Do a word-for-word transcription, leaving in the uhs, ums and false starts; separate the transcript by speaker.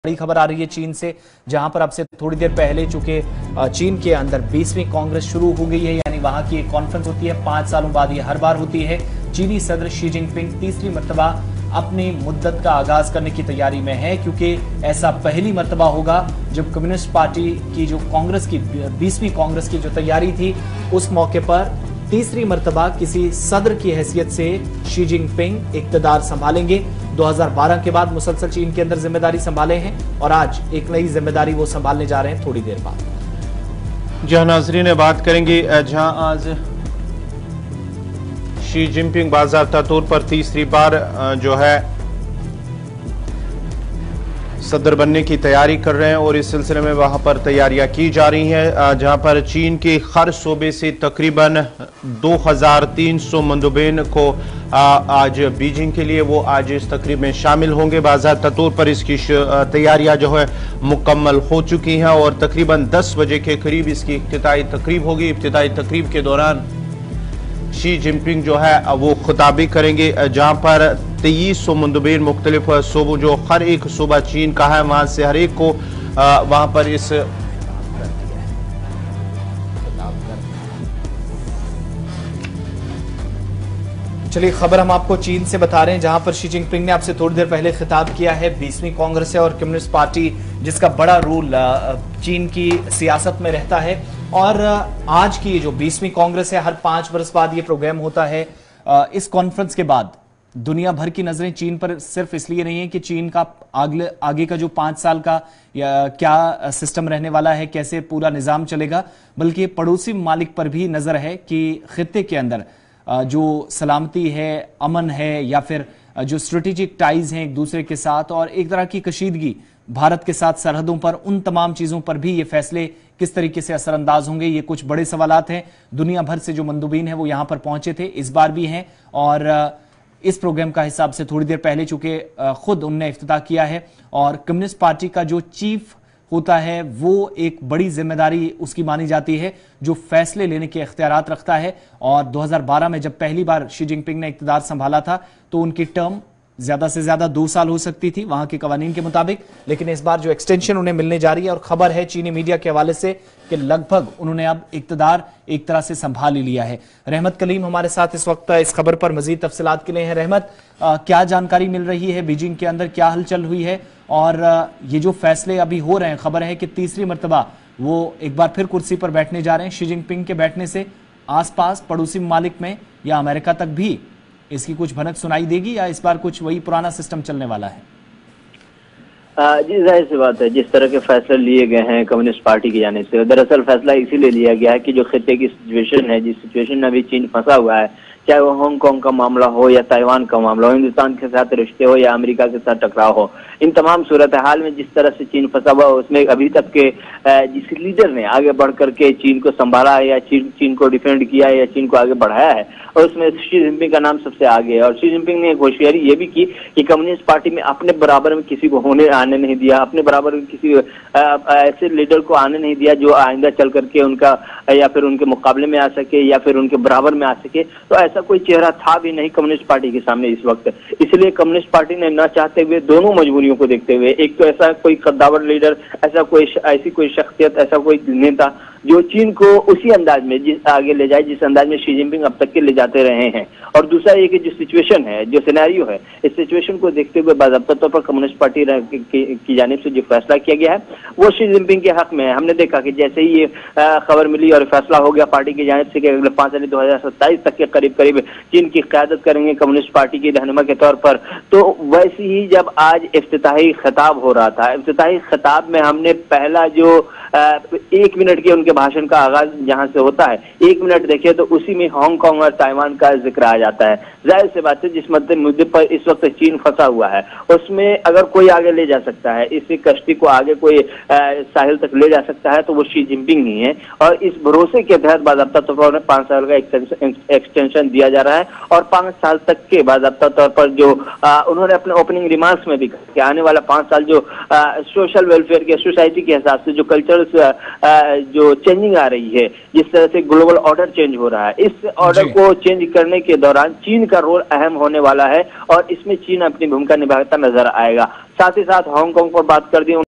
Speaker 1: बड़ी खबर आ रही है चीन से, जहां पर अब से थोड़ी देर पहले चूंकि चीन के अंदर बीसवीं कांग्रेस शुरू हो गई है, यानी वहां की एक कॉन्फ्रेंस होती है, पांच सालों बाद ये हर बार होती है। चीनी सदर शी जिनपिंग तीसरी मर्तबा अपनी मुद्दत का आगाज करने की तैयारी में है, क्योंकि ऐसा पहली मर्तबा होगा जब कम्युनिस्ट पार्टी की जो कांग्रेस की बीसवीं कांग्रेस की जो तैयारी थी, उस मौके पर तीसरी मर्तबा किसी सदर की हैसियत से शी जिनपिंग इक्तदार संभालेंगे। दो हज़ार बारह के बाद मुसलसल चीन के अंदर जिम्मेदारी संभाले हैं और आज एक नई जिम्मेदारी वो संभालने जा रहे हैं थोड़ी देर बाद।
Speaker 2: जहां नाजरीन बात करेंगे, जहां आज शी जिनपिंग बाज़ाब्ता तौर पर तीसरी बार जो है सदर बनने की तैयारी कर रहे हैं और इस सिलसिले में वहां पर तैयारियां की जा रही हैं, जहां पर चीन के हर सूबे से तकरीबन दो हज़ार तीन सौ मंदुबीन को आज बीजिंग के लिए वो आज इस तकरीब में शामिल होंगे। बाज़ाब्ता तौर पर इसकी तैयारियां जो है मुकम्मल हो चुकी हैं और तकरीबन दस बजे के करीब इसकी इफ्तिताई तकरीब होगी। इफ्तिताई तकरीब के दौरान शी जिनपिंग जो है वो खिताबी करेंगे, जहां पर तेईस सौ मंदुबीन मुख्तलिफ सूबों जो हर एक सूबा चीन का है वहां से हर एक को वहां पर इस
Speaker 1: चलिए खबर हम आपको चीन से बता रहे हैं, जहां पर शी जिनपिंग ने आपसे थोड़ी देर पहले खिताब किया है। बीसवीं कांग्रेस है और कम्युनिस्ट पार्टी जिसका बड़ा रोल चीन की सियासत में रहता है, और आज की जो बीसवीं कांग्रेस है, हर पांच वर्ष बाद ये प्रोग्राम होता है। इस कॉन्फ्रेंस के बाद दुनिया भर की नजरें चीन पर सिर्फ इसलिए नहीं है कि चीन का आगे आगे का जो पांच साल का या क्या सिस्टम रहने वाला है, कैसे पूरा निजाम चलेगा, बल्कि पड़ोसी ममालिक पर भी नजर है कि खित्ते के अंदर जो सलामती है, अमन है, या फिर जो स्ट्रेटेजिक टाइज हैं एक दूसरे के साथ, और एक तरह की कशीदगी भारत के साथ सरहदों पर, उन तमाम चीजों पर भी ये फैसले किस तरीके से असरअंदाज होंगे, ये कुछ बड़े सवालात हैं। दुनिया भर से जो मंदुबीन है वो यहां पर पहुंचे थे, इस बार भी हैं, और इस प्रोग्राम का हिसाब से थोड़ी देर पहले चूंकि खुद उनने इफ्तिताह किया है। और कम्युनिस्ट पार्टी का जो चीफ होता है वो एक बड़ी जिम्मेदारी उसकी मानी जाती है, जो फैसले लेने के इख्तियारात रखता है। और दो हज़ार बारह में जब पहली बार शी जिनपिंग ने इक़्तिदार संभाला था तो उनकी टर्म ज्यादा से ज्यादा दो साल हो सकती थी वहां के कवानीन के मुताबिक, लेकिन इस बार जो एक्सटेंशन उन्हें मिलने जा रही है, और खबर है चीनी मीडिया के हवाले से कि लगभग उन्होंने अब इक़्तिदार एक तरह से संभाल ही लिया है। रहमत कलीम हमारे साथ इस वक्त इस खबर पर मजीद तफसीलात के लिए हैं। रहमत, आ, क्या जानकारी मिल रही है, बीजिंग के अंदर क्या हलचल हुई है, और आ, ये जो फैसले अभी हो रहे हैं, खबर है कि तीसरी मरतबा वो एक बार फिर कुर्सी पर बैठने जा रहे हैं। शी जिनपिंग के बैठने से आसपास पड़ोसी ममालिक में या अमेरिका तक भी इसकी कुछ भनक सुनाई देगी, या इस बार कुछ वही पुराना सिस्टम चलने वाला है?
Speaker 3: जी, जाहिर सी बात है, जिस तरह के फैसले लिए गए हैं कम्युनिस्ट पार्टी की जाने से, दरअसल फैसला इसीलिए लिया गया है कि जो खित्ते की सिचुएशन है, जिस सिचुएशन में अभी चीन फंसा हुआ है, चाहे वो हांगकांग का मामला हो या ताइवान का मामला हो, हिंदुस्तान के साथ रिश्ते हो या अमेरिका के साथ टकराव हो, इन तमाम सूरत हाल में जिस तरह से चीन फंसा हुआ, उसमें अभी तक के जिस लीडर ने आगे बढ़ करके चीन को संभाला है या चीन चीन को डिफेंड किया है या चीन को आगे बढ़ाया है, और उसमें शी जिनपिंग का नाम सबसे आगे है। और शी जिनपिंग ने एक होशियारी ये भी की कि कम्युनिस्ट पार्टी में अपने बराबर में किसी को होने आने नहीं दिया, अपने बराबर में किसी ऐसे लीडर को आने नहीं दिया जो आइंदा चल करके उनका या फिर उनके मुकाबले में आ सके या फिर उनके बराबर में आ सके। तो ऐसा कोई चेहरा था भी नहीं कम्युनिस्ट पार्टी के सामने इस वक्त, इसलिए कम्युनिस्ट पार्टी ने न चाहते हुए, दोनों मजबूरियों को देखते हुए, एक तो ऐसा कोई कद्दावर लीडर, ऐसा कोई ऐसी कोई शख्सियत, ऐसा कोई नेता जो चीन को उसी अंदाज में जिस आगे ले जाए जिस अंदाज में शी जिनपिंग अब तक के ले जाते रहे हैं, और दूसरा ये कि जो सिचुएशन है, जो सिनेरियो है, इस सिचुएशन को देखते हुए बाज़ाब्ता तौर पर कम्युनिस्ट पार्टी की जानिब से जो फैसला किया गया है वो शी जिनपिंग के हक में है। हमने देखा कि जैसे ही ये खबर मिली और फैसला हो गया पार्टी की जानिब से कि अगले पांच साल दो हजार सत्ताईस तक के करीब करीब चीन की क़यादत करेंगे कम्युनिस्ट पार्टी के रहनुमा के तौर पर, तो वैसे ही जब आज इफ्तिताही खिताब हो रहा था, इफ्तिताही खिताब में हमने पहला जो एक मिनट के उनके भाषण का आगाज जहां से होता है, एक मिनट देखिए तो उसी में हांगकांग और ताइवान का जिक्र आ जाता है। जाहिर सी बात है, जिस मुद्दे पर इस वक्त चीन फंसा हुआ है उसमें अगर कोई आगे ले जा सकता है, इसी कश्ती को आगे कोई साहिल तक ले जा सकता है तो वो शी जिनपिंग नहीं है। और इस भरोसे के तहत बाज़ाब्ता तौर पर पांच साल का एक्सटेंशन दिया जा रहा है, और पांच साल तक के बाज़ाब्ता तौर पर जो आ, उन्होंने अपने ओपनिंग रिमार्क्स में भी कहा कि आने वाला पांच साल जो आ, सोशल वेलफेयर के, सोसाइटी के हिसाब से, जो कल्चर जो चेंजिंग आ रही है, जिस तरह से ग्लोबल ऑर्डर चेंज हो रहा है, इस ऑर्डर को चेंज करने के दौरान चीन का रोल अहम होने वाला है और इसमें चीन अपनी भूमिका निभाता नजर आएगा। साथ ही साथ हांगकांग पर बात कर दी।